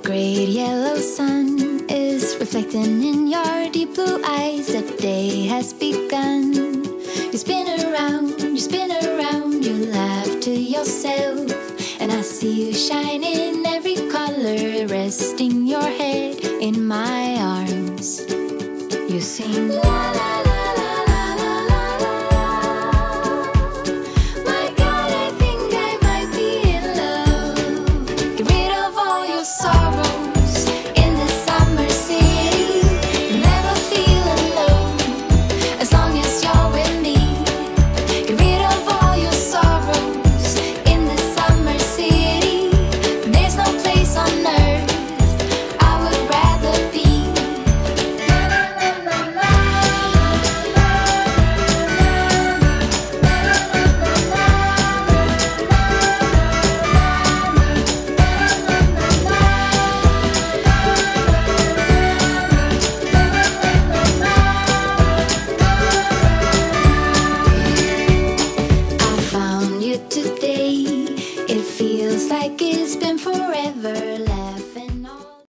great yellow sun is reflecting in your deep blue eyes. The day has begun. You spin around, you laugh to yourself, and I see you shine in every color, resting your head in my arms. You sing la la la.